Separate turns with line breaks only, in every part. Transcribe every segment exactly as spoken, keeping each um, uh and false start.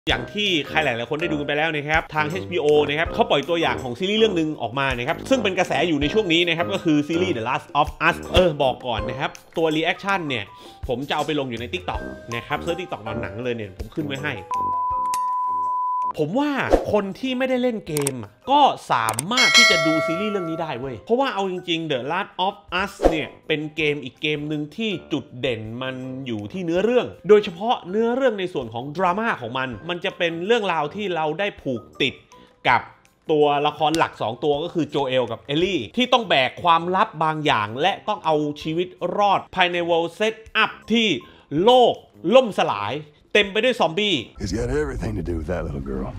อย่างที่ใครหลายๆคนได้ดูกันไปแล้วนะครับทาง เอช บี โอ นะครับเขาปล่อยตัวอย่างของซีรีส์เรื่องหนึ่งออกมานะครับซึ่งเป็นกระแสอยู่ในช่วงนี้นะครับก็คือซีรีส์ The Last of Us เออบอกก่อนนะครับตัว reaction เนี่ยผมจะเอาไปลงอยู่ใน TikTok นะครับเซิร์ช TikTok หนังเลยเนี่ยผมขึ้นไว้ให้ผมว่าคนที่ไม่ได้เล่นเกมก็สามารถที่จะดูซีรีส์เรื่องนี้ได้เว้ยเพราะว่าเอาจริงๆ The Last of Us เนี่ยเป็นเกมอีกเกมหนึ่งที่จุดเด่นมันอยู่ที่เนื้อเรื่องโดยเฉพาะเนื้อเรื่องในส่วนของดราม่าของมันมันจะเป็นเรื่องราวที่เราได้ผูกติดกับตัวละครหลักสองตัวก็คือโจเอลกับเอลลี่ที่ต้องแบกความลับบางอย่างและต้องเอาชีวิตรอดภายใน World Set Up ที่โลกล่มสลายเต็มไปด้วยซอมบี้
He's got everything to do with that little girl.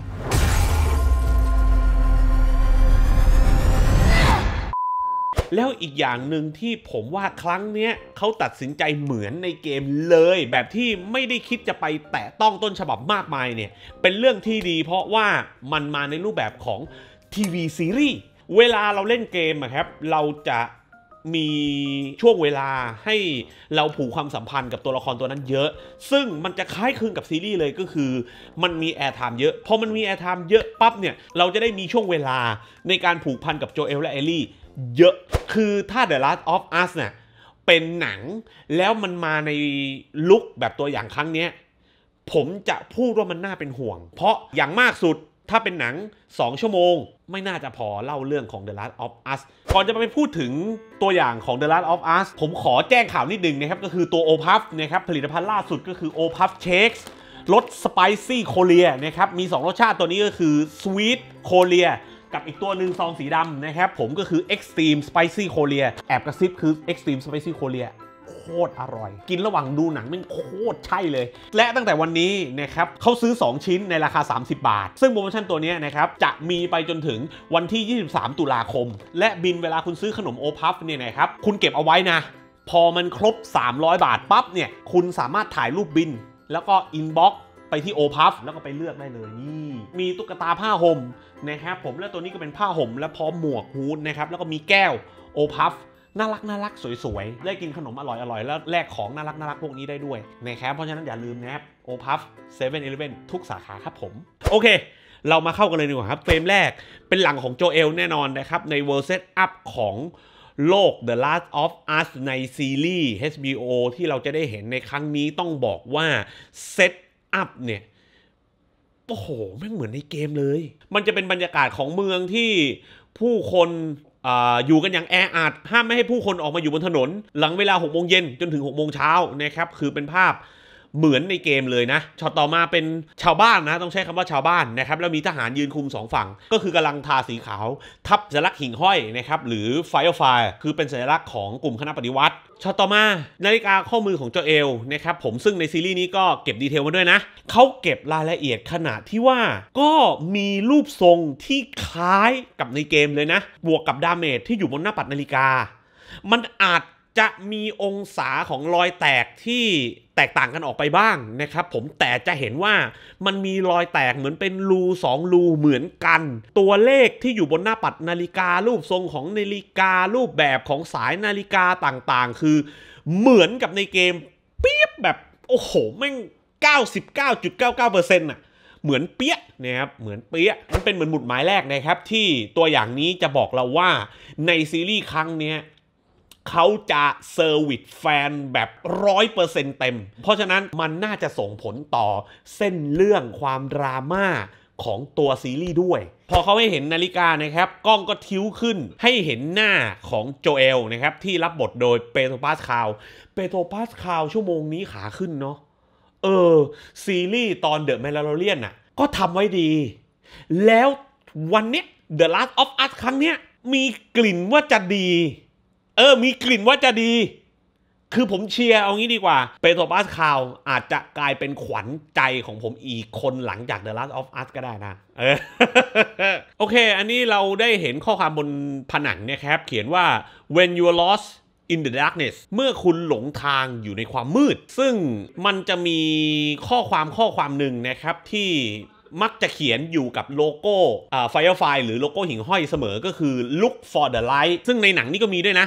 แล้วอีกอย่างหนึ่งที่ผมว่าครั้งเนี้ยเขาตัดสินใจเหมือนในเกมเลยแบบที่ไม่ได้คิดจะไปแตะต้องต้นฉบับมากมายเนี่ยเป็นเรื่องที่ดีเพราะว่ามันมาในรูปแบบของทีวีซีรีส์เวลาเราเล่นเกมอะครับเราจะมีช่วงเวลาให้เราผูกความสัมพันธ์กับตัวละครตัวนั้นเยอะซึ่งมันจะคล้ายคลึงกับซีรีส์เลยก็คือมันมีแอร์ไทม์เยอะพอมันมีแอร์ไทม์เยอะปั๊บเนี่ยเราจะได้มีช่วงเวลาในการผูกพันกับโจเอลและเอลลี่เยอะคือถ้า The Last of Us เนี่ยเป็นหนังแล้วมันมาในลุคแบบตัวอย่างครั้งนี้ผมจะพูดว่ามันน่าเป็นห่วงเพราะอย่างมากสุดถ้าเป็นหนังสองชั่วโมงไม่น่าจะพอเล่าเรื่องของ The Last of Us ก่อนจะไปพูดถึงตัวอย่างของ The Last of Us ผมขอแจ้งข่าวนิดนึงนะครับก็คือตัว โอ พัฟ นะครับผลิตภัณฑ์ล่าสุดก็คือ โอ พัฟ Shakes รส Spicy Korea นะครับมีสองรสชาติตัวนี้ก็คือ Sweet Korea กับอีกตัวหนึ่งซองสีดำนะครับผมก็คือ Extreme Spicy Korea แอบกระซิบคือ Extreme Spicy Koreaโคตรอร่อยกินระหว่างดูหนังมันโคตรใช่เลยและตั้งแต่วันนี้นะครับเขาซื้อสองชิ้นในราคาสามสิบบาทซึ่งโปรโมชั่นตัวนี้นะครับจะมีไปจนถึงวันที่ยี่สิบสามตุลาคมและบินเวลาคุณซื้อขนมโอพัฟเนี่ยนะครับคุณเก็บเอาไว้นะพอมันครบสามร้อยบาทปั๊บเนี่ยคุณสามารถถ่ายรูปบินแล้วก็อินบ็อกซ์ไปที่โอพัฟแล้วก็ไปเลือกได้เลยนี่มีตุ๊กตาผ้าห่มนะครับผมและตัวนี้ก็เป็นผ้าห่มและพร้อมหมวกฮูดนะครับแล้วก็มีแก้วโอพัฟน่ารักน่ารักสวยๆได้กินขนมอร่อยๆแล้วแลกของน่ารักน่ารักพวกนี้ได้ด้วยนะครับเพราะฉะนั้นอย่าลืมนะครับโอพัฟเซเว่นอีเลฟเว่นทุกสาขาครับผมโอเคเรามาเข้ากันเลยดีกว่าครับเฟรมแรกเป็นหลังของโจเอลแน่นอนนะครับใน World Set Up ของโลก The Last of Us ในซีรีส์ เอช บี โอ ที่เราจะได้เห็นในครั้งนี้ต้องบอกว่า Set Up เนี่ยโอ้โหไม่เหมือนในเกมเลยมันจะเป็นบรรยากาศของเมืองที่ผู้คนอยู่กันอย่างแออัดห้ามไม่ให้ผู้คนออกมาอยู่บนถนนหลังเวลาหกโมงเย็นจนถึงหกโมงเช้านะครับคือเป็นภาพเหมือนในเกมเลยนะช็อตต่อมาเป็นชาวบ้านนะต้องใช้คำว่าชาวบ้านนะครับแล้วมีทหารยืนคุมสองฝั่งก็คือกำลังทาสีขาวทับสัญลักษณ์หิ่งห้อยนะครับหรือ Firefly คือเป็นสัญลักษณ์ของกลุ่มคณะปฏิวัติช็อตต่อมานาฬิกาข้อมือของโจเอลนะครับผมซึ่งในซีรีส์นี้ก็เก็บดีเทลมาด้วยนะเขาเก็บรายละเอียดขนาดที่ว่าก็มีรูปทรงที่คล้ายกับในเกมเลยนะบวกกับดาเมจที่อยู่บนหน้าปัดนาฬิกามันอาจจะมีองศาของรอยแตกที่แตกต่างกันออกไปบ้างนะครับผมแต่จะเห็นว่ามันมีรอยแตกเหมือนเป็นรูสองรูเหมือนกันตัวเลขที่อยู่บนหน้าปัดนาฬิการูปทรงของนาฬิการูปแบบของสายนาฬิกาต่างๆคือเหมือนกับในเกมเปี๊ยบแบบโอ้โหแม่ง เก้าสิบเก้าจุดเก้าเก้าเปอร์เซ็นต์ น่ะเหมือนเปี้ยนะครับเหมือนเปี้ยมันเป็นเหมือนหมุดหมายแรกนะครับที่ตัวอย่างนี้จะบอกเราว่าในซีรีส์ครั้งนี้เขาจะเซอร์วิสแฟนแบบ ร้อยเปอร์เซ็นต์ เต็มเพราะฉะนั้นมันน่าจะส่งผลต่อเส้นเรื่องความดราม่าของตัวซีรีส์ด้วยพอเขาให้เห็นนาฬิกานะครับกล้องก็ทิ้วขึ้นให้เห็นหน้าของโจเอลนะครับที่รับบทโดยเปโตรปาสคาลเปโตรปาสคาลชั่วโมงนี้ขาขึ้นเนาะเออซีรีส์ตอน The Mandalorian น่ะก็ทำไว้ดีแล้ววันเนี้ย The Last of Us ครั้งเนี้ยมีกลิ่นว่าจะดีเออมีกลิ่นว่าจะดีคือผมเชียร์เอางี้ดีกว่าเปโตรปาสคาลอาจจะกลายเป็นขวัญใจของผมอีกคนหลังจาก The Last of Us ก็ได้นะเออ โอเคอันนี้เราได้เห็นข้อความบนผนังเนี่ยครับเขียนว่า when you are lost in the darkness เมื่อคุณหลงทางอยู่ในความมืดซึ่งมันจะมีข้อความข้อความหนึ่งนะครับที่มักจะเขียนอยู่กับโลโก้อ่า Firefly หรือโลโก้หิ่งห้อยเสมอก็คือ look for the light ซึ่งในหนังนี้ก็มีด้วยนะ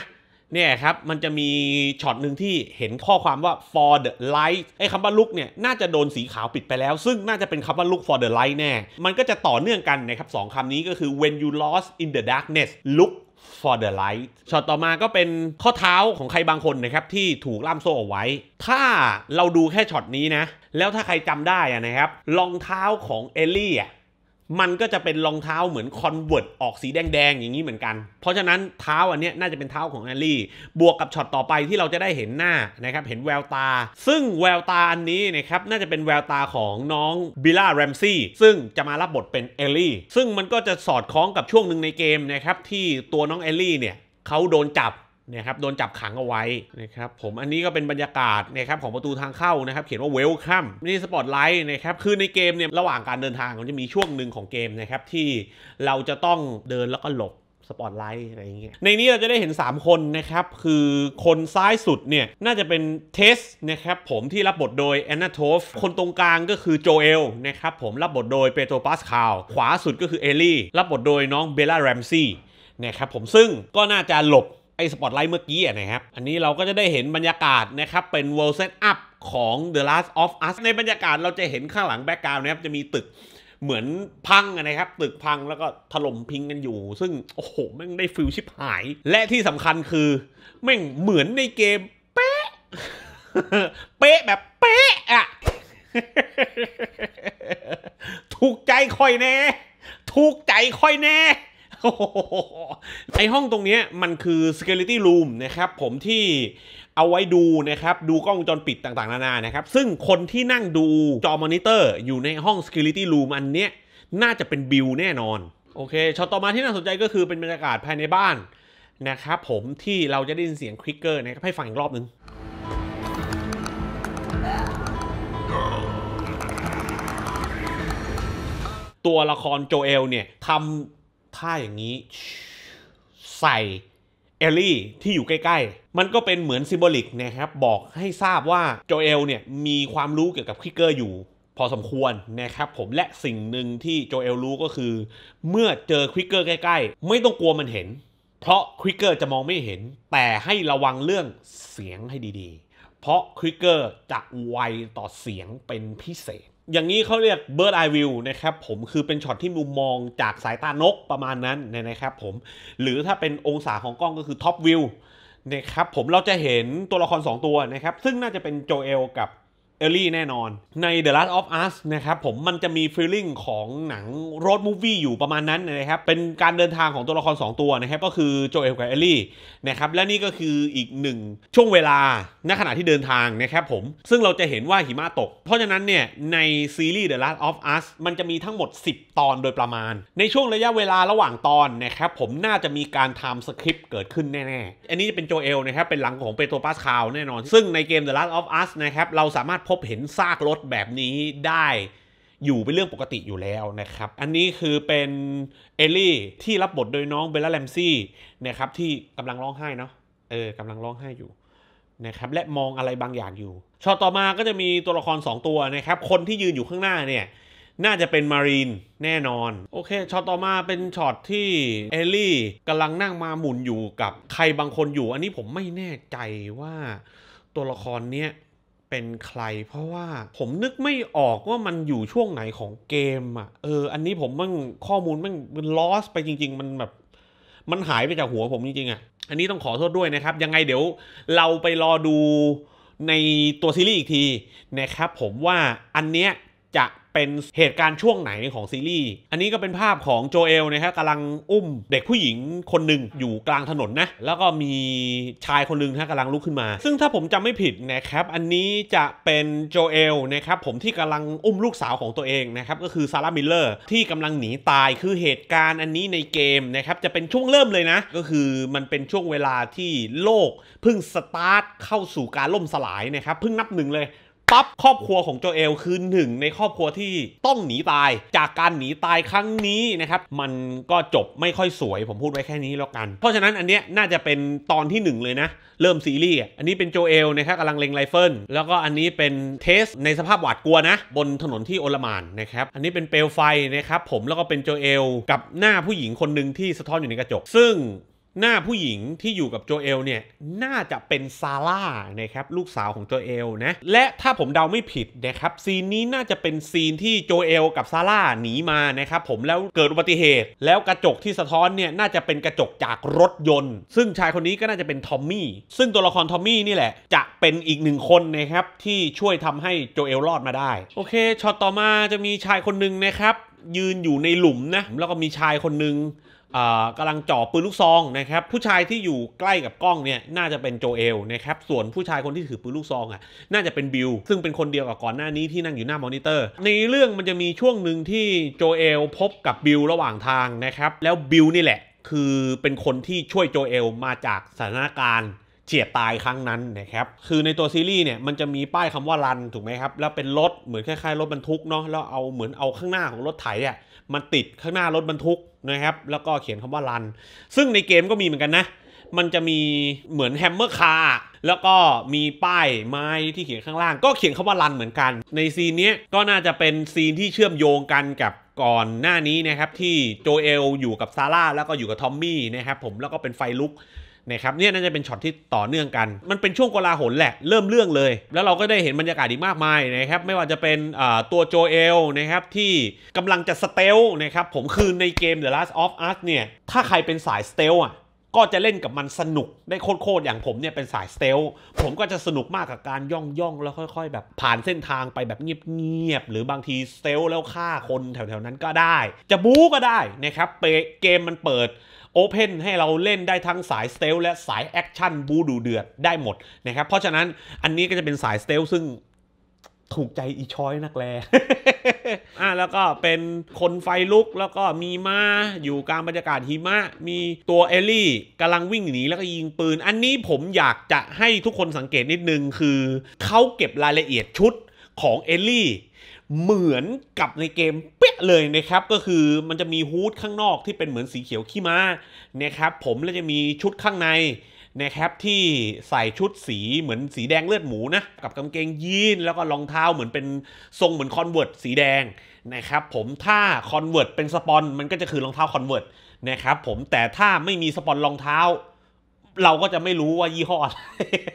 เนี่ยครับมันจะมีช็อตหนึ่งที่เห็นข้อความว่า for the light ไอ้คำว่า look เนี่ยน่าจะโดนสีขาวปิดไปแล้วซึ่งน่าจะเป็นคำว่า look for the light แน่มันก็จะต่อเนื่องกันนะครับสองคำนี้ก็คือ when you lost in the darkness look for the light ช็อตต่อมาก็เป็นข้อเท้าของใครบางคนนะครับที่ถูกล่ามโซ่เอาไว้ถ้าเราดูแค่ช็อตนี้นะแล้วถ้าใครจำได้นะครับรองเท้าของเอลลี่อ่ะมันก็จะเป็นรองเท้าเหมือนคอนเวิร์ตออกสีแดงๆอย่างนี้เหมือนกันเพราะฉะนั้นเท้าอันนี้น่าจะเป็นเท้าของแอลลี่บวกกับช็อตต่อไปที่เราจะได้เห็นหน้านะครับเห็นแววตาซึ่งแววตาอันนี้นะครับน่าจะเป็นแววตาของน้องบิลล่าแรมซี่ซึ่งจะมารับบทเป็นเอลลี่ซึ่งมันก็จะสอดคล้องกับช่วงหนึ่งในเกมนะครับที่ตัวน้องเอลลี่เนี่ยเขาโดนจับนะครับโดนจับขังเอาไว้นะครับผมอันนี้ก็เป็นบรรยากาศนะครับของประตูทางเข้านะครับเขียนว่า Welcome นี่สปอตไลท์นะครับคือในเกมเนี่ยระหว่างการเดินทางมันจะมีช่วงหนึ่งของเกมนะครับที่เราจะต้องเดินแล้วก็หลบสปอตไลท์อะไรอย่างเงี้ยในนี้เราจะได้เห็นสามคนนะครับคือคนซ้ายสุดเนี่ยน่าจะเป็นเทสนะครับผมที่รับบทโดยแอนนาโทฟคนตรงกลางก็คือโจเอลนะครับผมรับบทโดยเปโตร ปาสคาลขวาสุดก็คือเอลลี่รับบทโดยน้องเบลล่าแรมซี่นะครับผมซึ่งก็น่าจะหลบไอ้สปอตไลท์เมื่อกี้นะครับอันนี้เราก็จะได้เห็นบรรยากาศนะครับเป็น world set up ของ The Last of Us ในบรรยากาศเราจะเห็นข้างหลังแบ็คกราวด์นะครับจะมีตึกเหมือนพังนะครับตึกพังแล้วก็ถล่มพิงกันอยู่ซึ่งโอ้โหแม่งได้ฟิลชิบหายและที่สำคัญคือแม่งเหมือนในเกมเป๊ะ เป๊ะแบบเป๊ะอะ ถูกใจค่อยแน่ถูกใจค่อยแน่ไอห้องตรงนี้มันคือ security room นะครับผมที่เอาไว้ดูนะครับดูกล้องวงจรปิดต่างๆนานานะครับซึ่งคนที่นั่งดูจอมอนิเตอร์อยู่ในห้อง security room อันเนี้ยน่าจะเป็นบิลแน่นอนโอเคช็อตต่อมาที่น่าสนใจก็คือเป็นบรรยากาศภายในบ้านนะครับผมที่เราจะได้ยินเสียงคลิกเกอร์นะครับให้ฟังอีกรอบนึงตัวละครโจเอลเนี่ยทำท่าอย่างนี้ใส่เอลลี่ที่อยู่ใกล้ๆมันก็เป็นเหมือนซิมโบลิกนะครับบอกให้ทราบว่าโจเอลเนี่ยมีความรู้เกี่ยวกับคลิกเกอร์อยู่พอสมควรนะครับผมและสิ่งหนึ่งที่โจเอลรู้ก็คือเมื่อเจอคลิกเกอร์ใกล้ๆไม่ต้องกลัวมันเห็นเพราะคลิกเกอร์จะมองไม่เห็นแต่ให้ระวังเรื่องเสียงให้ดีๆเพราะคลิกเกอร์จะไวต่อเสียงเป็นพิเศษอย่างนี้เขาเรียก bird eye view นะครับผมคือเป็นช็อตที่มุมมองจากสายตานกประมาณนั้นนะครับผมหรือถ้าเป็นองศาของกล้องก็คือ top view นะครับผมเราจะเห็นตัวละครสองตัวนะครับซึ่งน่าจะเป็นโจเอลกับเอลลี่แน่นอนใน The Last of Us นะครับผมมันจะมี feeling ของหนัง road movie อยู่ประมาณนั้นนะครับเป็นการเดินทางของตัวละครสองตัวนะครับก็คือโจเอลกับเอลลี่นะครับและนี่ก็คืออีกหนึ่งช่วงเวลาณขณะที่เดินทางนะครับผมซึ่งเราจะเห็นว่าหิมะตกเพราะฉะนั้นเนี่ยในซีรีส์ The Last of Us มันจะมีทั้งหมดสิบตอนโดยประมาณในช่วงระยะเวลาระหว่างตอนนะครับผมน่าจะมีการทำสคริปต์เกิดขึ้นแน่ๆอันนี้จะเป็นโจเอลนะครับเป็นหลังของเปโตร ปาสคาลแน่นอนซึ่งในเกม The Last of Us นะครับเราสามารถพบเห็นซากรถแบบนี้ได้อยู่เป็นเรื่องปกติอยู่แล้วนะครับอันนี้คือเป็นเอลลี่ที่รับบทโดยน้องเบลล่าแรมซี่นะครับที่กำลังร้องไห้เนาะเออกำลังร้องไห้อยู่นะครับและมองอะไรบางอย่างอยู่ช็อตต่อมาก็จะมีตัวละครสองตัวนะครับคนที่ยืนอยู่ข้างหน้าเนี่ยน่าจะเป็นมารีนแน่นอนโอเคช็อตต่อมาเป็นช็อตที่เอลลี่กำลังนั่งมาหมุนอยู่กับใครบางคนอยู่อันนี้ผมไม่แน่ใจว่าตัวละครเนี้ยเป็นใครเพราะว่าผมนึกไม่ออกว่ามันอยู่ช่วงไหนของเกมอ่ะเอออันนี้ผมมั่งข้อมูลมั่งมัน loss ไปจริงๆมันแบบมันหายไปจากหัวผมจริงๆอ่ะอันนี้ต้องขอโทษด้วยนะครับยังไงเดี๋ยวเราไปรอดูในตัวซีรีส์อีกทีนะครับผมว่าอันเนี้ยจะเป็นเหตุการณ์ช่วงไหนของซีรีส์อันนี้ก็เป็นภาพของโจเอลนะครับกำลังอุ้มเด็กผู้หญิงคนหนึ่งอยู่กลางถนนนะแล้วก็มีชายคนหนึ่งนะกำลังลุกขึ้นมาซึ่งถ้าผมจำไม่ผิดนะครับอันนี้จะเป็นโจเอลนะครับผมที่กำลังอุ้มลูกสาวของตัวเองนะครับก็คือซาร่ามิลเลอร์ที่กำลังหนีตายคือเหตุการณ์อันนี้ในเกมนะครับจะเป็นช่วงเริ่มเลยนะก็คือมันเป็นช่วงเวลาที่โลกเพิ่งสตาร์ทเข้าสู่การล่มสลายนะครับเพิ่งนับหนึ่งเลยปั๊บครอบครัวของโจเอลคือหนึ่งในครอบครัวที่ต้องหนีตายจากการหนีตายครั้งนี้นะครับมันก็จบไม่ค่อยสวยผมพูดไว้แค่นี้แล้วกันเพราะฉะนั้นอันเนี้ยน่าจะเป็นตอนที่หนึ่งเลยนะเริ่มซีรีส์อันนี้เป็นโจเอลนะครับกำลังเล็งไรเฟิลแล้วก็อันนี้เป็นเทสในสภาพหวาดกลัวนะบนถนนที่โอลหม่านนะครับอันนี้เป็นเปลวไฟนะครับผมแล้วก็เป็นโจเอลกับหน้าผู้หญิงคนหนึ่งที่สะท้อนอยู่ในกระจกซึ่งหน้าผู้หญิงที่อยู่กับโจเอลเนี่ยน่าจะเป็นซาร่านะครับลูกสาวของโจเอลนะและถ้าผมเดาไม่ผิดนะครับซีนนี้น่าจะเป็นซีนที่โจเอลกับซาร่าหนีมานะครับผมแล้วเกิดอุบัติเหตุแล้วกระจกที่สะท้อนเนี่ยน่าจะเป็นกระจกจากรถยนต์ซึ่งชายคนนี้ก็น่าจะเป็นทอมมี่ซึ่งตัวละครทอมมี่นี่แหละจะเป็นอีกหนึ่งคนนะครับที่ช่วยทำให้โจเอลรอดมาได้โอเคช็อตต่อมาจะมีชายคนหนึ่งนะครับยืนอยู่ในหลุมนะแล้วก็มีชายคนหนึ่งกำลังจ่อปืนลูกซองนะครับผู้ชายที่อยู่ใกล้กับกล้องเนี่ยน่าจะเป็นโจเอลนะครับส่วนผู้ชายคนที่ถือปืนลูกซองอ่ะน่าจะเป็นบิลซึ่งเป็นคนเดียวกับก่อนหน้านี้ที่นั่งอยู่หน้ามอนิเตอร์ในเรื่องมันจะมีช่วงหนึ่งที่โจเอลพบกับบิลระหว่างทางนะครับแล้วบิลนี่แหละคือเป็นคนที่ช่วยโจเอลมาจากสถานการณ์เฉียดตายครั้งนั้นนะครับคือในตัวซีรีส์เนี่ยมันจะมีป้ายคำว่ารันถูกไหมครับแล้วเป็นรถเหมือนคล้ายๆรถบรรทุกเนาะแล้วเอาเหมือนเอาข้างหน้าของรถไถอ่ะมันติดข้างหน้ารถบรรทุกนะครับแล้วก็เขียนคำว่ารันซึ่งในเกมก็มีเหมือนกันนะมันจะมีเหมือนแฮมเมอร์คาร์แล้วก็มีป้ายไม้ที่เขียนข้างล่างก็เขียนคำว่ารันเหมือนกันในซีนนี้ก็น่าจะเป็นซีนที่เชื่อมโยงกันกับก่อนหน้านี้นะครับที่โจเอลอยู่กับซาร่าแล้วก็อยู่กับทอมมี่นะครับผมแล้วก็เป็นไฟลุกนะครับเนี่ยน่าจะเป็นช็อตที่ต่อเนื่องกันมันเป็นช่วงโกลาหลแหละเริ่มเรื่องเลยแล้วเราก็ได้เห็นบรรยากาศอีกมากมายนะครับไม่ว่าจะเป็นตัวโจเอลนะครับที่กำลังจะสเตลนะครับผมคือในเกม The Last of Us เนี่ยถ้าใครเป็นสายสเตลอ่ะก็จะเล่นกับมันสนุกได้โคตรๆอย่างผมเนี่ยเป็นสายสเตลผมก็จะสนุกมากกับการย่องย่องแล้วค่อยๆแบบผ่านเส้นทางไปแบบเงียบๆหรือบางทีสเตลแล้วฆ่าคนแถวๆนั้นก็ได้จะบู๊ก็ได้นะครับเกมมันเปิดโอเพนให้เราเล่นได้ทั้งสายสเตลและสายแอคชั่นบูดูเดือดได้หมดนะครับเพราะฉะนั้นอันนี้ก็จะเป็นสายสเตลซึ่งถูกใจอีชอยนักแล อ่ะแล้วก็เป็นคนไฟลุกแล้วก็มีม้าอยู่กลางบรรยากาศหิมะมีตัวเอลลี่กำลังวิ่งหนีแล้วก็ยิงปืนอันนี้ผมอยากจะให้ทุกคนสังเกตนิดนึงคือเขาเก็บรายละเอียดชุดของเอลลี่เหมือนกับในเกมเป๊ะเลยนะครับก็คือมันจะมีฮู้ดข้างนอกที่เป็นเหมือนสีเขียวขี้ม้านะครับผมแล้วจะมีชุดข้างในนะครับที่ใส่ชุดสีเหมือนสีแดงเลือดหมูนะกับกางเกงยีนแล้วก็รองเท้าเหมือนเป็นทรงเหมือนคอนเวิร์ตสีแดงนะครับผมถ้าคอนเวิร์ตเป็นสปอนมันก็จะคือรองเท้าคอนเวิร์ตนะครับผมแต่ถ้าไม่มีสปอนรองเท้าเราก็จะไม่รู้ว่ายี่ห้ออะไร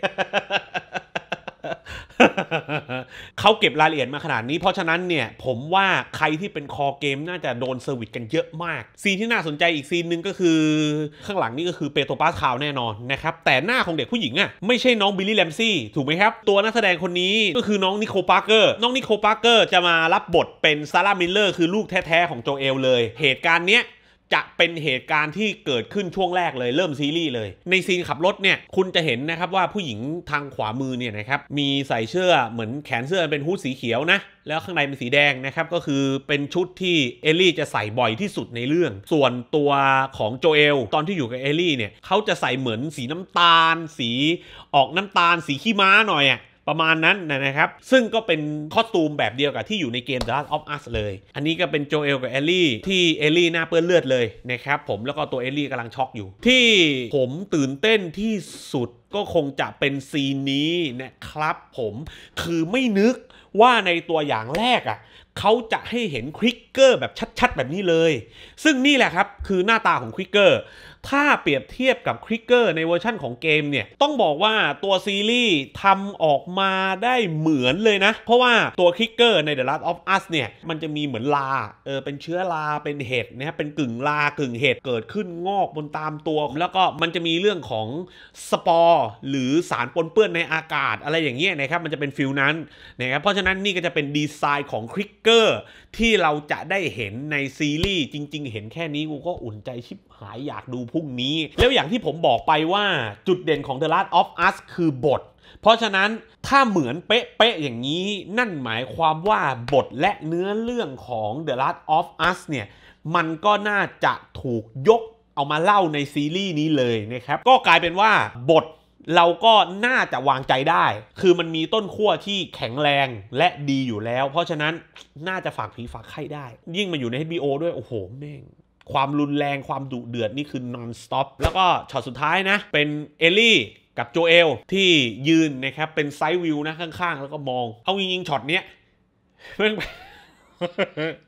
เขาเก็บรายละเอียดมาขนาดนี้เพราะฉะนั้นเนี่ยผมว่าใครที่เป็นคอเกมน่าจะโดนเซอร์วิสกันเยอะมากซีนที่น่าสนใจอีกซีนหนึ่งก็คือข้างหลังนี่ก็คือเปโตรปาสคาลแน่นอนนะครับแต่หน้าของเด็กผู้หญิงอ่ะไม่ใช่น้องบิลลี่แรมซี่ถูกไหมครับตัวนักแสดงคนนี้ก็คือน้องนิโคลปาร์เกอร์น้องนิโคลปาร์เกอร์จะมารับบทเป็นซาร่ามิลเลอร์คือลูกแท้ๆของโจเอลเลยเหตุการณ์เนี้ยจะเป็นเหตุการณ์ที่เกิดขึ้นช่วงแรกเลยเริ่มซีรีส์เลยในซีนขับรถเนี่ยคุณจะเห็นนะครับว่าผู้หญิงทางขวามือเนี่ยนะครับมีใส่เสื้อเหมือนแขนเสื้อเป็นฮู้ดสีเขียวนะแล้วข้างในเป็นสีแดงนะครับก็คือเป็นชุดที่เอลลี่จะใส่บ่อยที่สุดในเรื่องส่วนตัวของโจเอลตอนที่อยู่กับเอลลี่เนี่ยเขาจะใส่เหมือนสีน้ำตาลสีออกน้ำตาลสีขี้ม้าหน่อยอ่ะประมาณนั้นนะครับซึ่งก็เป็นคอสตูมแบบเดียวกับที่อยู่ในเกม The Last of Us เลยอันนี้ก็เป็นโจเอลกับเอลลี่ที่เอลลี่หน้าเปื้อนเลือดเลยนะครับผมแล้วก็ตัวเอลลี่กำลังช็อกอยู่ที่ผมตื่นเต้นที่สุดก็คงจะเป็นซีนนี้นะครับผมคือไม่นึกว่าในตัวอย่างแรกอ่ะเขาจะให้เห็นควิกเกอร์แบบชัดๆแบบนี้เลยซึ่งนี่แหละครับคือหน้าตาของควิกเกอร์ถ้าเปรียบเทียบกับควิกเกอร์ในเวอร์ชั่นของเกมเนี่ยต้องบอกว่าตัวซีรีส์ทำออกมาได้เหมือนเลยนะเพราะว่าตัวควิกเกอร์ใน The Last of Us เนี่ยมันจะมีเหมือนลาเออเป็นเชื้อราเป็นเห็ดนะครับเป็นกึ่งลากึ่งเห็ดเกิดขึ้นงอกบนตามตัวแล้วก็มันจะมีเรื่องของสปอร์หรือสารปนเปื้อนในอากาศอะไรอย่างเงี้ยนะครับมันจะเป็นฟิลนั้นนะครับเพราะฉะนั้นนี่ก็จะเป็นดีไซน์ของควิกเกอร์ที่เราจะได้เห็นในซีรีส์จริงๆเห็นแค่นี้กูก็อุ่นใจชิบหายอยากดูพรุ่งนี้แล้วอย่างที่ผมบอกไปว่าจุดเด่นของ The Last of Us คือบทเพราะฉะนั้นถ้าเหมือนเป๊ะๆอย่างนี้นั่นหมายความว่าบทและเนื้อเรื่องของ The Last of Us เนี่ยมันก็น่าจะถูกยกเอามาเล่าในซีรีส์นี้เลยนะครับก็กลายเป็นว่าบทเราก็น่าจะวางใจได้คือมันมีต้นขั้วที่แข็งแรงและดีอยู่แล้วเพราะฉะนั้นน่าจะฝากผีฝากไข้ได้ยิ่งมาอยู่ใน เอช บี โอ ด้วยโอ้โหแม่งความรุนแรงความดุเดือดนี่คือ non stop แล้วก็ช็อตสุดท้ายนะเป็นเอลลี่กับโจเอลที่ยืนนะครับเป็นไซด์วิวนะข้างๆแล้วก็มองเอาจริงๆช็อตเนี้ยเพิ่ง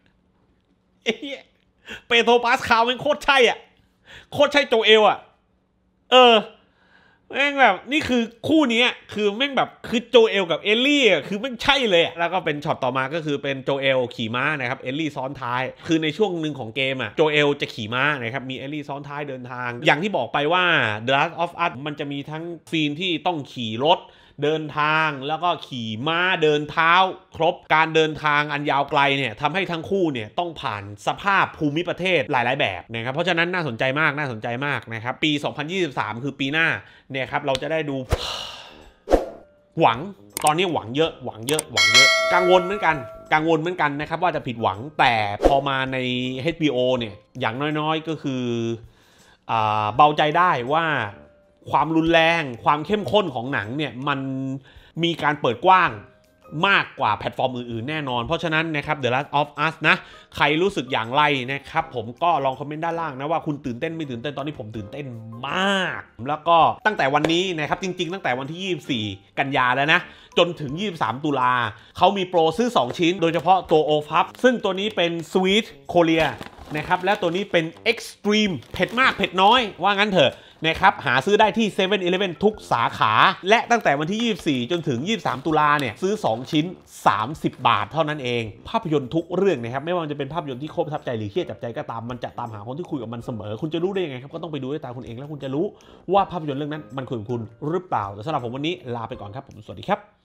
เปโตรปาสคาลมันโคตรใช่อ่ะโคตรใช่โจเอลอ่ะเออแม่งแบบนี่คือคู่นี้คือแม่งแบบคือโจเอลกับเอลลี่อ่ะคือแม่งใช่เลยแล้วก็เป็นช็อตต่อมาก็คือเป็นโจเอลขี่ม้านะครับเอลลี่ซ้อนท้ายคือในช่วงหนึ่งของเกมอ่ะโจเอลจะขี่ม้านะครับมีเอลลี่ซ้อนท้ายเดินทางอย่างที่บอกไปว่า The Last of Us มันจะมีทั้งซีนที่ต้องขี่รถเดินทางแล้วก็ขี่ม้าเดินเท้าครบการเดินทางอันยาวไกลเนี่ยทำให้ทั้งคู่เนี่ยต้องผ่านสภาพภูมิประเทศหลายๆแบบนะครับเพราะฉะนั้นน่าสนใจมากน่าสนใจมากนะครับปีสองพันยี่สิบสามคือปีหน้าเนี่ยครับเราจะได้ดูหวังตอนนี้หวังเยอะหวังเยอะหวังเยอะกังวลเหมือนกันกังวลเหมือนกันนะครับว่าจะผิดหวังแต่พอมาใน เอช บี โอ เนี่ยอย่างน้อยๆก็คืออ่าเบาใจได้ว่าความรุนแรงความเข้มข้นของหนังเนี่ยมันมีการเปิดกว้างมากกว่าแพลตฟอร์มอื่นๆแน่นอนเพราะฉะนั้นนะครับ The Last of Us นะใครรู้สึกอย่างไรนะครับผมก็ลองคอมเมนต์ด้านล่างนะว่าคุณตื่นเต้นไม่ตื่นเต้นตอนนี้ผมตื่นเต้นมากแล้วก็ตั้งแต่วันนี้นะครับจริงๆตั้งแต่วันที่ยี่สิบสี่กันยาแล้วนะจนถึงยี่สิบสามตุลาเขามีโปรซื้อสองชิ้นโดยเฉพาะตัว โอ พับ ซึ่งตัวนี้เป็น Sweet Korea นะครับและตัวนี้เป็น Extreme เผ็ดมากเผ็ดน้อยว่างั้นเถอะนะครับหาซื้อได้ที่ เซเว่น อีเลฟเว่น ทุกสาขาและตั้งแต่วันที่ยี่สิบสี่จนถึงยี่สิบสามตุลาเนี่ยซื้อสองชิ้นสามสิบบาทเท่านั้นเองภาพยนตร์ทุกเรื่องนะครับไม่ว่าจะเป็นภาพยนตร์ที่โคตรประทับใจหรือเครียดจับใจก็ตามมันจะตามหาคนที่คุยกับมันเสมอคุณจะรู้ได้ยังไงครับก็ต้องไปดูด้วยตาคุณเองแล้วคุณจะรู้ว่าภาพยนตร์เรื่องนั้นมันคุยกับคุณหรือเปล่าแต่สำหรับผมวันนี้ลาไปก่อนครับผมสวัสดีครับ